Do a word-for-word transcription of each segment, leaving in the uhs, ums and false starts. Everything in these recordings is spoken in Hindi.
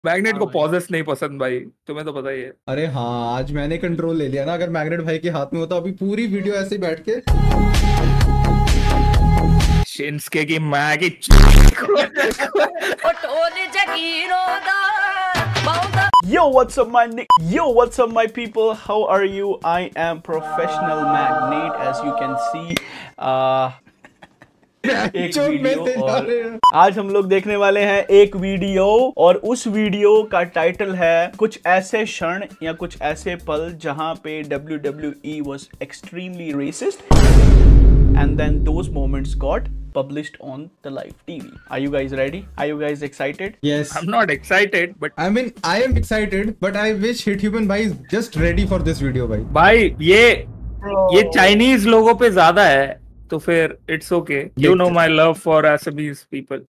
मैग्नेट हाँ को भाई। पॉजेस नहीं पसंद भाई, तुम्हें तो पता ही है। अरे हाँ, आज मैंने कंट्रोल ले लिया ना। अगर मैग्नेट भाई के हाथ में होता अभी पूरी वीडियो ऐसे ही बैठ के शिंस्के की माँ की Yo, what's up, my nick? Yo, what's up, my people? How are you? I am professional magnate, as you can see. Uh, एक वीडियो और आज हम लोग देखने वाले हैं एक वीडियो, और उस वीडियो का टाइटल है कुछ ऐसे क्षण या कुछ ऐसे पल जहां पे W W E was extremely racist and then those moments got published on the live T V. Are you guys ready? Are you guys excited? Yes. I'm not excited, but I mean, I am excited, but I wish Hithuman भाई is just ready for this video भाई. भाई ये ये चाइनीज लोगों पे ज्यादा है, तो फिर it's okay. You know my love for Assamese people.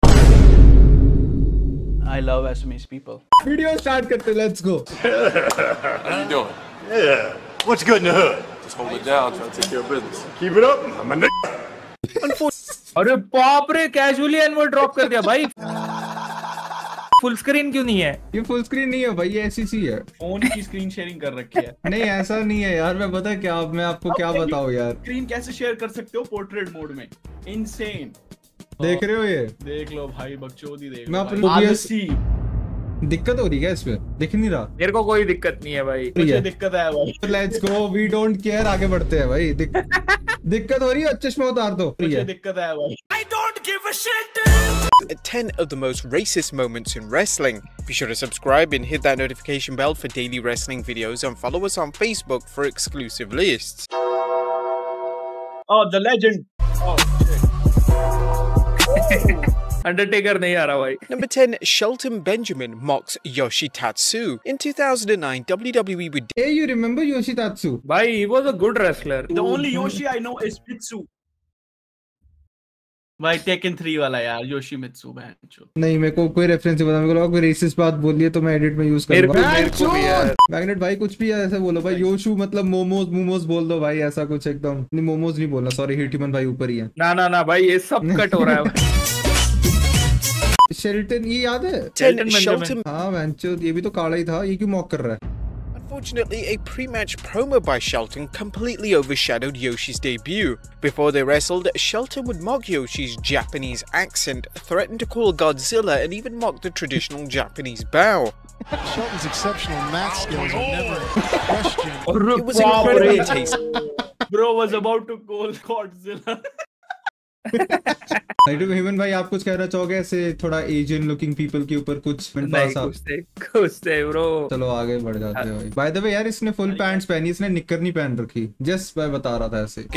I love Assamese people. Video start करते, let's go. How you doing? Yeah. What's good in the hood? Just hold it down, trying to take care of business. Keep it up. I'm a nigga. अरे बाप रे, कैजुअली एनवर्ड ड्रॉप कर दिया भाई. फुल स्क्रीन क्यों नहीं है? ये फुल स्क्रीन नहीं है भाई, ये ऐसी सी है. फोन की स्क्रीन शेयरिंग कर रखी है. नहीं ऐसा नहीं है यार, मैं पता क्या, मैं आपको क्या बताऊं यार. स्क्रीन कैसे शेयर कर सकते हो पोर्ट्रेट मोड में? इनसेन. देख रहे हो ये? देख लो भाई, बकचोदी देख लो. मैं अपनी भाई. आलसी. दिक्कत हो रही है इसमें? दिख नहीं रहा मेरे को कोई दिक्कत नहीं है भाई. मुझे दिक्कत है भाई. Let's go, we don't care. आगे बढ़ते हैं भाई. दिक... दिक्कत हो रही है, चश्मा उतार दो. मुझे दिक्कत है भाई. I don't give a shit. ten of the most racist moments in wrestling. Be sure to subscribe and hit that notification bell for daily wrestling videos, and follow us on Facebook for exclusive lists. Oh, the legend. Oh shit. Undertaker नहीं आ रहा भाई. Number ten, Shelton Benjamin mocks Yoshitatsu. In two thousand nine, W W E would... Hey, you remember Yoshitatsu? भाई, he was a good wrestler. The only Yoshi I know is Mitsu. भाई टेकन थ्री वाला यार, योशी मित्सु. बहन नहीं, मेरे को कोई रेफरेंस नहीं पता. मेरे को लगा कोई रेसिस्ट बात बोली है तो मैं एडिट में यूज करूंगा. मेरे को भी यार. मैग्नेट भाई कुछ भी ऐसे बोलो भाई. योशु मतलब मोमोज मोमोज बोल दो भाई, ऐसा कुछ एकदम. नहीं, मोमोज नहीं बोलना, सॉरी. हिटमैन भाई ऊपर ही है. ना ना ना भाई, ये सब कट हो रहा है भाई. शेल्टन, ये याद है? ten, Shelton... हाँ वेंचो, ये भी तो काला ही था. ये क्यों मॉक कर रहा है? Unfortunately, a pre-match promo by Shelton completely overshadowed Yoshi's debut. Before they wrestled, Shelton would mock Yoshi's Japanese accent, threaten to call Godzilla, and even mock the traditional Japanese bow. Shelton's exceptional math skills are never questioned. It was incredibly tasty. Bro was about to call Godzilla. हिमन भाई, आप कुछ कहना चाहोगे ऐसे थोड़ा एशियन लुकिंग पीपल के ऊपर कुछ? नहीं, कुछ दे कुछ दे ब्रो. चलो आगे बढ़ जाते हैं भाई. बाय द वे यार, इसने फुल पैंट्स पहनी, इसने निक्कर नहीं पहन रखी. जस्ट मैं बता रहा था ऐसे.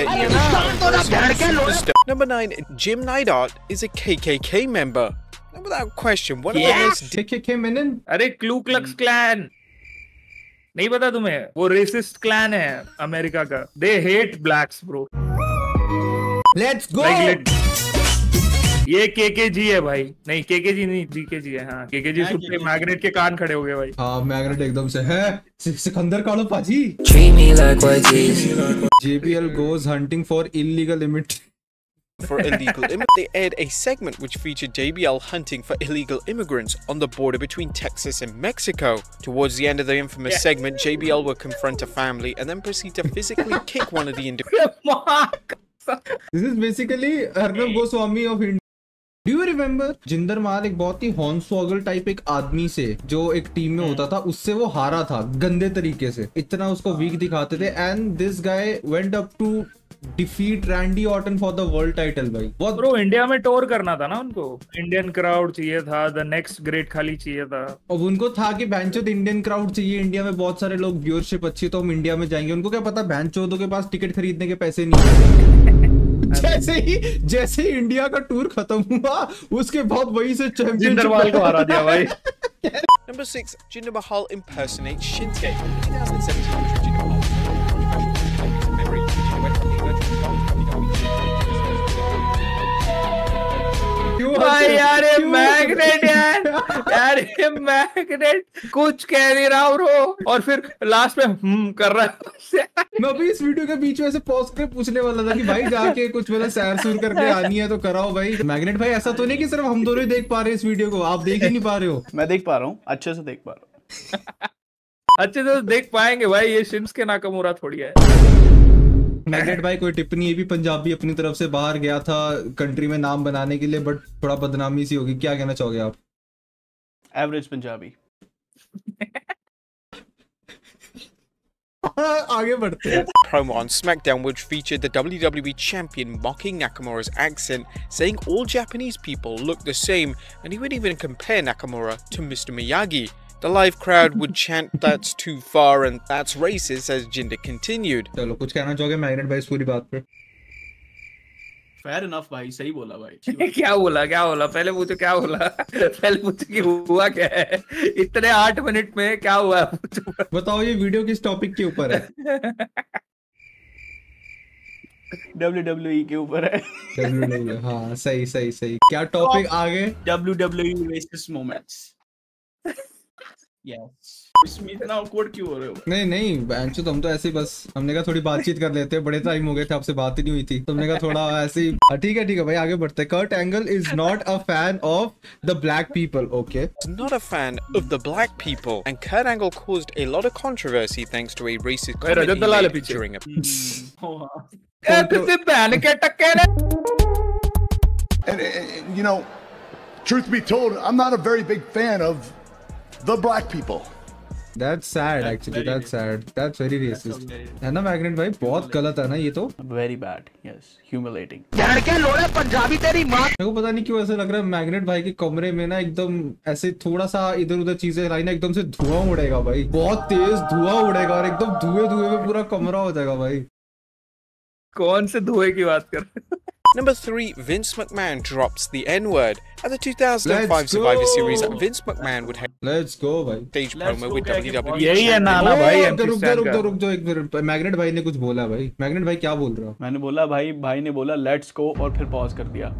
Number nine, Jim Neidhart is a K K K member. And without question, one of the most... K K K Menon? अरे क्लू क्लक्स क्लैन नहीं पता तुम्हें? वो रेसिस्ट क्लैन है अमेरिका का. They hate blacks bro. Let's go. ये केकेजी है भाई. नहीं, केकेजी नहीं, जीकेजी है. हाँ, केकेजी सुन के मैग्नेट के कान खड़े हो गए भाई. हाँ, मैग्नेट एकदम से है. सिकंदर कालो पाजी. J B L goes hunting for illegal immigrants. For illegal immigrants, they aired a segment which featured J B L hunting for illegal immigrants on the border between Texas and Mexico. Towards the end of the infamous yeah. segment, J B L would confront a family and then proceed to physically kick one of the individuals. This is basically Arnab Goswami of India. Do you remember? Jinder माल एक बहुत ही हॉर्नसवॉगल टाइप एक आदमी से जो एक टीम में होता था, उससे वो हारा था गंदे तरीके से. इतना उसको वीक दिखाते थे. And this guy went up to defeat Randy Orton for the world title भाई. बहुत ब्रो, इंडिया में टूर करना था ना उनको. इंडियन क्राउड चाहिए था. द नेक्स्ट ग्रेट खाली चाहिए था. अब उनको था कि बैंचोद इंडियन क्राउड चाहिए. इंडिया में बहुत सारे लोग, व्यूअरशिप अच्छी, तो हम इंडिया में जाएंगे. उनको क्या पता बैंचोदों के पास टिकट खरीदने के पैसे नहीं. जैसे ही जैसे ही इंडिया का टूर खत्म हुआ, उसके बाद वही से जिंदर महल को हरा दिया भाई. Number six, Jinder Mahal impersonates Shinsuke. In twenty seventeen, Jinder Mahal क्यों भाई यार ये मैग्नेट यार यार ये मैग्नेट कुछ कह नहीं रहा ब्रो और फिर लास्ट में हम कर रहा है। मैं अभी इस वीडियो के बीच में ऐसे पॉज कर पूछने वाला था कि भाई जाके कुछ मतलब सैर सूर करके आनी है तो कराओ भाई। मैग्नेट भाई ऐसा तो नहीं कि सिर्फ हम दोनों ही देख पा रहे हैं इस वीडियो को, आप देख ही नहीं पा रहे हो? मैं देख पा रहा हूँ, अच्छे से देख पा रहा हूँ। अच्छे से देख पाएंगे भाई, ये शिंस्के नाकामुरा थोड़ी है। मैग्नेट भाई कोई टिप्पणी, ये भी पंजाबी अपनी तरफ से बाहर गया था कंट्री में नाम बनाने के लिए, बट थोड़ा बदनामी सी होगी, क्या कहना चाहोगे आप? एवरेज पंजाबी। आगे बढ़ते हैं। Promo on SmackDown which featured the W W E champion mocking Nakamura's accent, saying all Japanese people look the same, and he would even compare Nakamura to Mister Miyagi. The live crowd would chant "That's too far" and "That's racist" as Jinder continued. चलो कुछ कहना चाहोगे मैग्नेट भाई इस पूरी बात पे? Fair enough भाई, सही बोला भाई। क्या बोला क्या बोला पहले पूछो क्या बोला पहले पूछो कि हुआ क्या है इतने आठ मिनट में क्या हुआ है? बताओ ये वीडियो किस टॉपिक के ऊपर है? डब्ल्यू डब्ल्यू ई के ऊपर है। डब्ल्यू डब्ल्यू हाँ सही सही सही। क्या टॉपिक आगे? W W E racist moments. Yes इसमें इतना awkward क्यों हो रहे हो? नहीं नहीं बैंचो तुम तो ऐसे ही बस हमने कहा थोड़ी बातचीत कर लेते हैं, बड़े टाइम हो गए थे आपसे बात ही नहीं हुई थी, तुमने कहा थोड़ा ऐसे ही ठीक है ठीक है भाई आगे बढ़ते हैं। Kurt Angle is not a fan of the black people. Okay Not a fan of the black people, and Kurt Angle caused a lot of controversy thanks to a racist comment he made during a. And you know, truth be told, I'm not a very big fan of the black people. That's sad actually, that's sad, that's very racist है ना मैग्नेट भाई? बहुत गलत है ना ये तो। Very bad, yes, humiliating. Punjabi तेरी माँ। मेरे को पता नहीं क्यों ऐसा लग रहा है मैग्नेट भाई के कमरे में ना एकदम ऐसे थोड़ा सा इधर उधर चीजें लाई ना एकदम से धुआं उड़ेगा भाई, बहुत तेज धुआं उड़ेगा और एकदम धुएं धुएं में पूरा कमरा हो जाएगा भाई। कौन से धुएं की बात कर रहे हो? Number three, Vince McMahon drops the N-word. At the two thousand five Survivor Series, Vince McMahon would have Let's go भाई। stage promo with W W E. यही है नाना भाई। रुक जा रुक जा रुक जा एक मिनट, मैग्नेट भाई ने कुछ बोला भाई। मैग्नेट भाई क्या बोल रहा हो? मैंने बोला भाई, भाई ने बोला लेट्स गो और फिर पॉज कर दिया।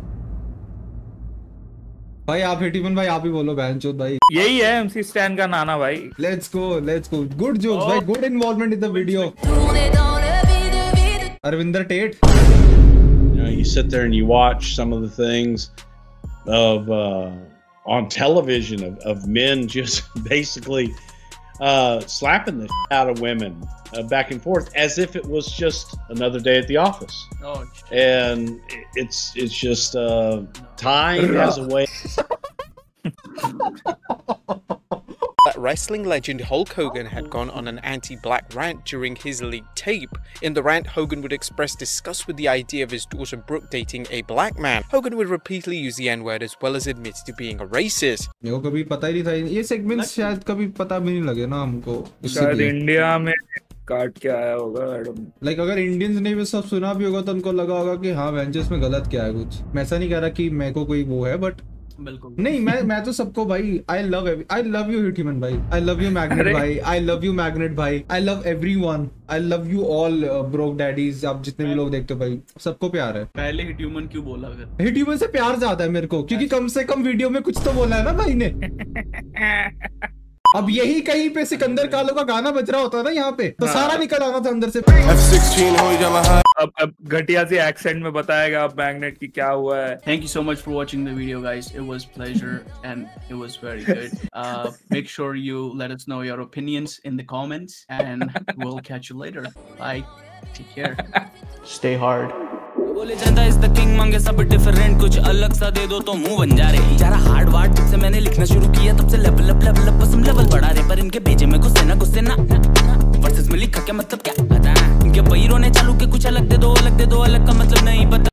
भाई आप हिटमैन भाई आप ही बोलो बहनचोद भाई। यही है एमसी स्टैन का नाना भाई। Let's go let's go, good jokes भाई, good involvement in the video. Arvinder Tate. You know, you sit there and you watch some of the things of uh, on television of, of men just basically uh, slapping the shit out of women uh, back and forth as if it was just another day at the office. Oh, shit. And it's it's just uh, time has a way. That wrestling legend Hulk Hogan had gone on an anti-black rant during his leaked tape. In the rant, Hogan would express disgust with the idea of his daughter Brooke dating a black man. Hogan would repeatedly use the N-word as well as admit to being a racist. मेरे को कभी पता ही नहीं था ये सेगमेंट्स, शायद कभी पता भी नहीं लगे ना हमको। शायद इंडिया में काट के आया होगा। लाइक अगर इंडियंस ने भी सब सुना भी होगा तो उनको लगा होगा कि हाँ वेंजर्स में गलत क्या है कुछ। मैं ऐसा नहीं कह रहा कि मेरे को कोई वो है, बट बिल्कुल नहीं मैं मैं तो सबको भाई I love I love you Hitman भाई, आई लव यू मैग्नेट भाई, आई लव यू मैग्नेट भाई, I love everyone, I love you all broke daddies. आप जितने भी लोग देखते हो भाई सबको प्यार है। पहले हिटह्यूमन क्यों बोला? अगर हिटह्यूमन से प्यार ज्यादा है मेरे को, क्योंकि कम से कम वीडियो में कुछ तो बोला है ना भाई ने। अब यही कहीं पे सिकंदर कालो का गाना बज रहा होता है ना यहाँ पे तो सारा निकल आना था अंदर से। अब अब घटिया से एक्सेंट में बताएगा अब मैग्नेट की क्या हुआ है। Thank you so much for watching the video, guys. It was pleasure and it was very good. Uh, make sure you let us know your opinions in the comments, and we'll catch you later. Bye. Take care. Stay hard. बोले जाता इज द किंग, मांगे सब डिफरेंट, कुछ अलग सा दे दो तो मुंह बन जा रहे। यार हार्ड वार्ड जब से मैंने लिखना शुरू किया तब से लेवल अप लेवल अप बस हम लेवल बढ़ा रहे, पर इनके भेजे में गुस्से ना गुस्से ना वर्सेस में लिखा क्या मतलब क्या पता, इनके बहिरों ने चालू के कुछ